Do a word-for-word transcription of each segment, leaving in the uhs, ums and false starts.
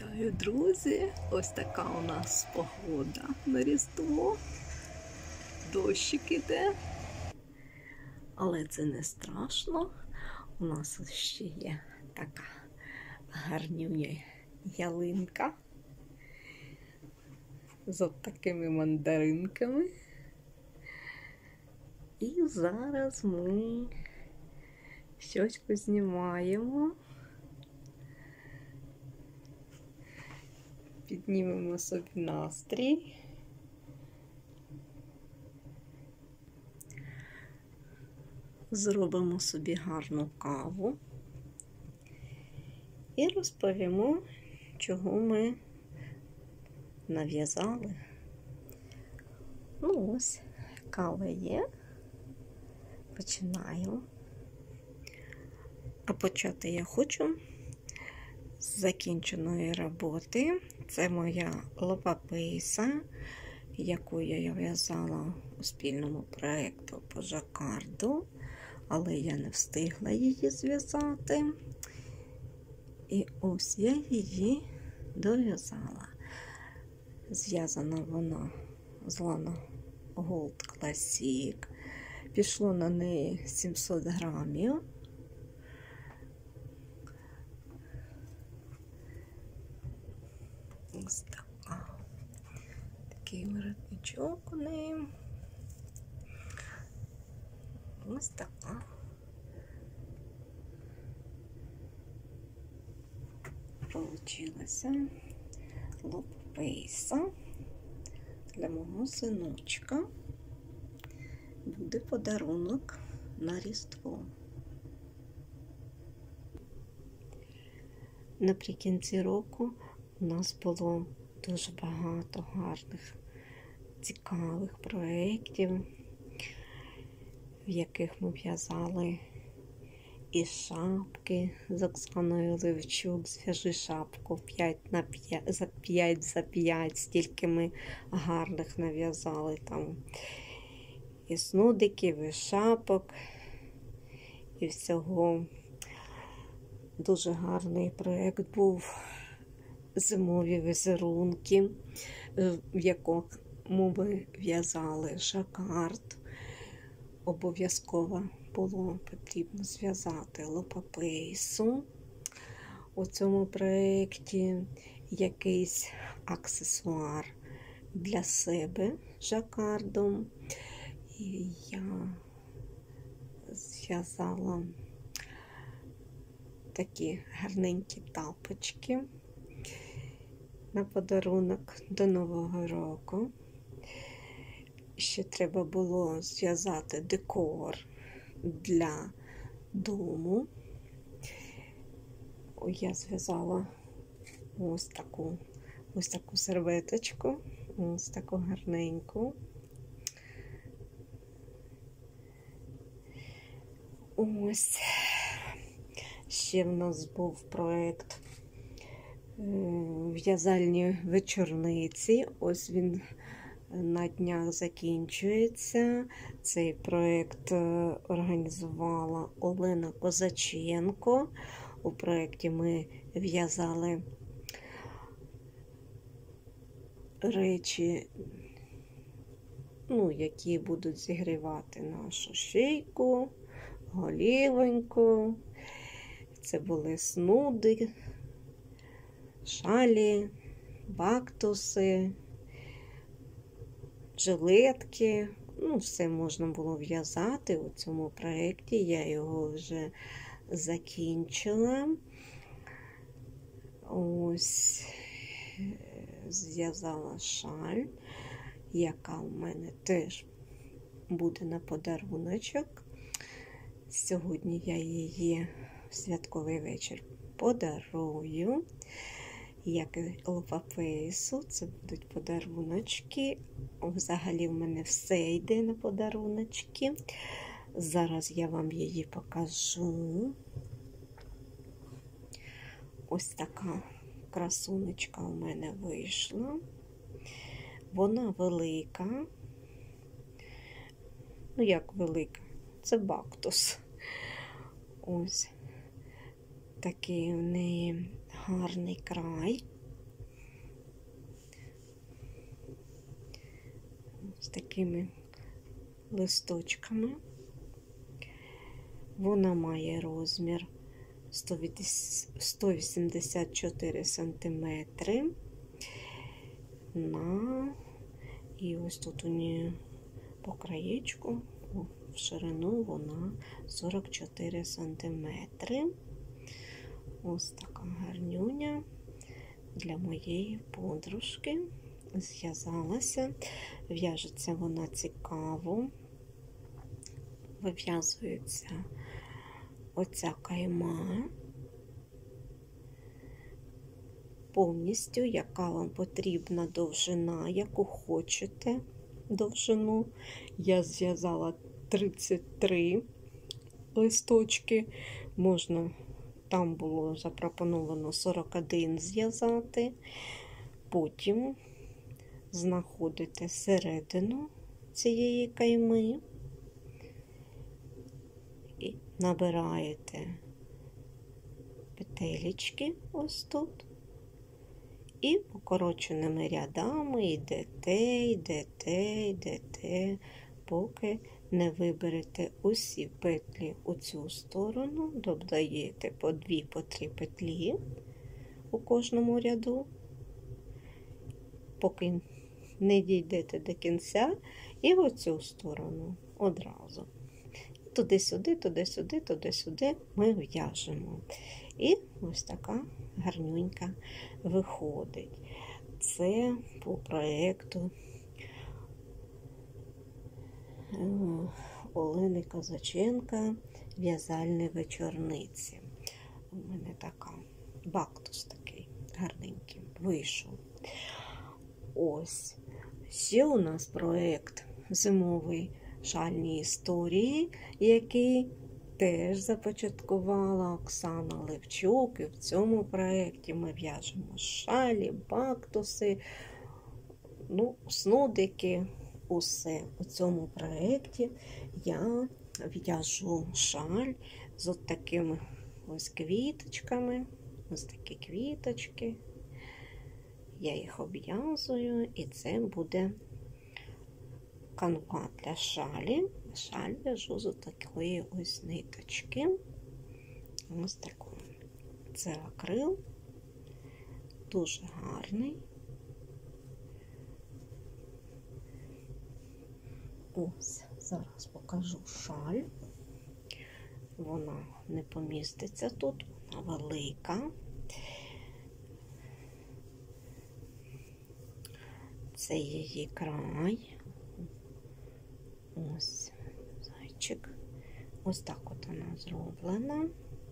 Вітаю, друзі! Ось така у нас погода на Різдво. Дощик іде, але це не страшно. У нас ще є така гарнюня ялинка з от такими мандаринками. І зараз ми щось познімаємо. Піднімемо собі настрій. Зробимо собі гарну каву і розповімо, чого ми нав'язали. Ну ось, кава є. Починаємо. А почати я хочу з закінченої роботи. Це моя лопапейса, яку я в'язала у спільному проєкту по жакарду, але я не встигла її зв'язати. І ось я її дов'язала. Зв'язана вона з Lana Gold Classic. Пішло на неї сімсот грамів. Ось така. Такий воротничок у неї. Ось така. Получилася лопапейса для мого синочка. Буде подарунок на Різдво. Наприкінці року у нас було дуже багато гарних, цікавих проєктів, в яких ми в'язали і шапки з Оксаною Левчук, зв'яжи шапку п'ять на п'ять, за п'ять за п'ять, стільки ми гарних нав'язали там і снудиків, і шапок, і всього. Дуже гарний проєкт був. Зимові візерунки, в якому ми в'язали жакард. Обов'язково було потрібно зв'язати лопапейсу. У цьому проєкті якийсь аксесуар для себе жакардом. І я зв'язала такі гарненькі тапочки на подарунок до Нового року. Ще треба було зв'язати декор для дому. Я зв'язала ось таку, ось таку серветочку, ось таку гарненьку. Ось. Ще в нас був проєкт в'язальні вечорниці. Ось він на днях закінчується. Цей проєкт організувала Олена Козаченко. У проєкті ми в'язали речі, ну, які будуть зігрівати нашу шийку, голівоньку. Це були снуди, шалі, бактуси, жилетки. Ну, все можна було в'язати у цьому проєкті. Я його вже закінчила. Ось зв'язала шаль, яка у мене теж буде на подаруночок. Сьогодні я її в святковий вечір подарую. Як і лопапейсу, це будуть подаруночки. Взагалі в мене все йде на подаруночки. Зараз я вам її покажу. Ось така красунечка у мене вийшла. Вона велика. Ну, як велика? Це бактус. Ось такий у неї гарний край. такими листочками. Вона має розмір сто вісімдесят чотири сантиметри на, і ось тут у неї по краєчку, в ширину вона сорок чотири сантиметри. Ось така гарнюня для моєї подружки. Зв'язалася. В'яжеться вона цікаво. Вив'язується оця кайма повністю, яка вам потрібна довжина, яку хочете довжину. Я зв'язала тридцять три листочки. Можна, там було запропоновано сорок один зв'язати. Потім знаходите середину цієї кайми і набираєте петелечки ось тут. І покороченими рядами йдете, йдете, йдете, поки не виберете усі петлі у цю сторону, додаєте по дві, по три петлі у кожному ряду, поки не дійдете до кінця, і в оцю сторону одразу. Туди-сюди, туди-сюди, туди-сюди ми в'яжемо. І ось така гарнюнька виходить. Це по проєкту Олени Козаченка «В'язальні вечорниці». У мене така бактус такий гарненький вийшов. Ось. Ще у нас проєкт «Зимовий шальні історії», який теж започаткувала Оксана Левчук. І в цьому проєкті ми в'яжемо шалі, бактуси, ну, снудики, усе. У цьому проєкті я в'яжу шаль з от такими ось квіточками. Ось такі квіточки. Я їх обв'язую, і це буде канва для шалі. Шаль в'яжу з такої ось ниточки. Ось таку. Це акрил. Дуже гарний. Ось, зараз покажу шаль. Вона не поміститься тут, вона велика. Це її край. Ось зайчик. Ось так от вона зроблена.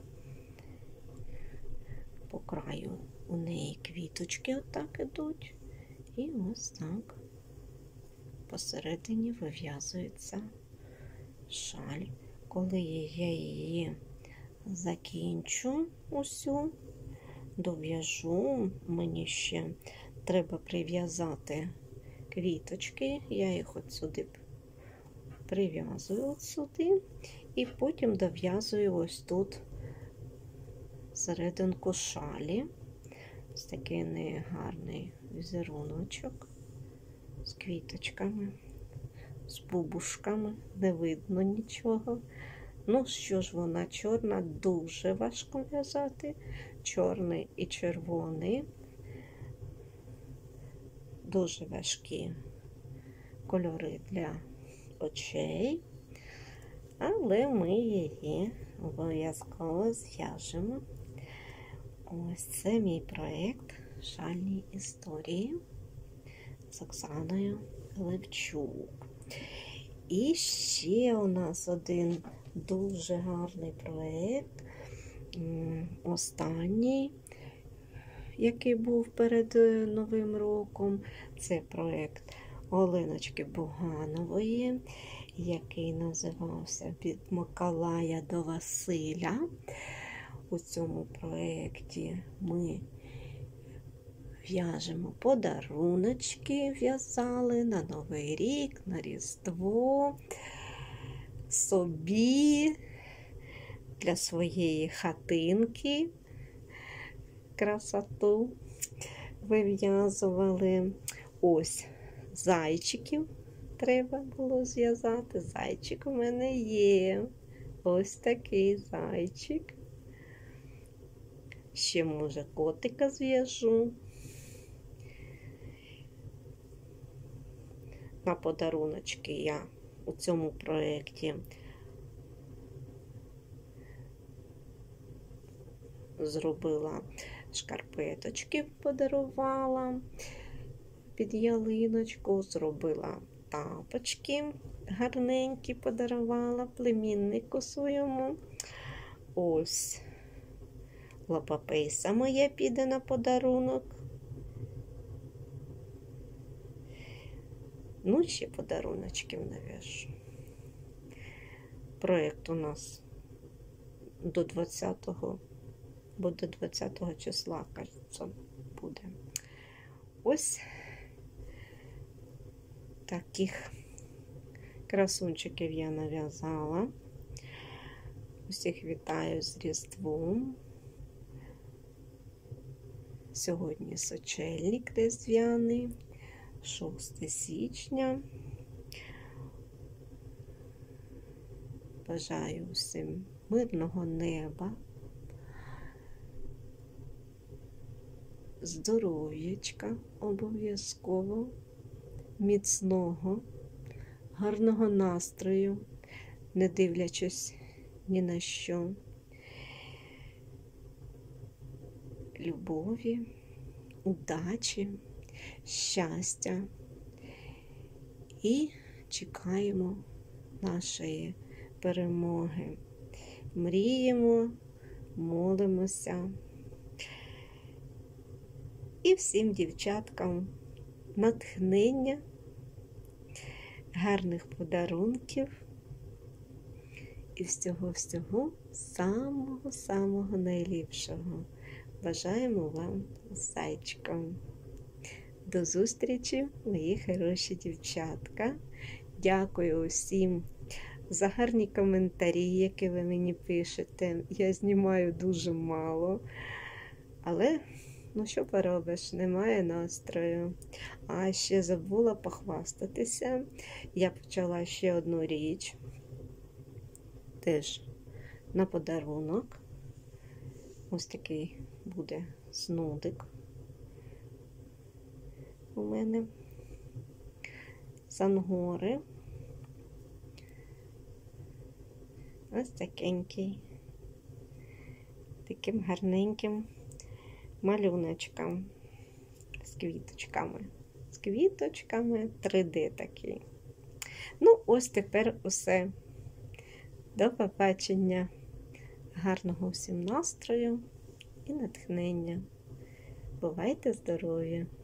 По краю у неї квіточки отак ідуть. І ось так посередині вив'язується шаль. Коли я її закінчу усю, дов'яжу, мені ще треба прив'язати квіточки. Я їх от сюди прив'язую от сюди, і потім дов'язую ось тут серединку шалі. Ось такий негарний візеруночок з квіточками, з бубушками, не видно нічого. Ну, що ж вона чорна, дуже важко в'язати. Чорний і червоний. Дуже важкі кольори для очей, але ми її обов'язково зв'яжемо. Ось це мій проєкт «Шальні історії» з Оксаною Левчук. І ще у нас один дуже гарний проєкт, останній, який був перед Новим роком. Це проєкт Оленочки Буганової, який називався «Від Миколая до Василя». У цьому проєкті ми в'яжемо подаруночки, в'язали на Новий рік, на Різдво, собі, для своєї хатинки красоту вив'язували. Ось зайчиків треба було зв'язати. Зайчик у мене є. Ось такий зайчик. Ще, може, котика зв'яжу. На подаруночки я у цьому проєкті зробила шкарпеточки, подарувала під ялиночку, зробила тапочки гарненькі, подарувала племіннику своєму. Ось лапапейса моя піде на подарунок. Ну, ще подаруночків нав'яжу. Проєкт у нас до двадцятого, бо до двадцятого числа, кажеться, буде. Ось таких красунчиків я нав'язала. Усіх вітаю з Різдвом. Сьогодні сочельник різдвяний, шостого січня. Бажаю всім мирного неба, здоров'ячка обов'язково, міцного, гарного настрою, не дивлячись ні на що, любові, удачі, щастя. І чекаємо нашої перемоги. Мріємо, молимося. І всім дівчаткам натхнення, гарних подарунків і всього-всього самого-самого найліпшого. Бажаємо вам з зайчиком. До зустрічі, мої хороші дівчатка. Дякую усім за гарні коментарі, які ви мені пишете. Я знімаю дуже мало, але, ну що поробиш, немає настрою. А ще забула похвастатися. Я почала ще одну річ. Теж на подарунок. Ось такий буде снудик у мене з ангори. Ось такенький, таким гарненьким малюночком з квіточками. З квіточками три де такий. Ну, ось тепер усе. До побачення. Гарного всім настрою і натхнення. Бувайте здорові!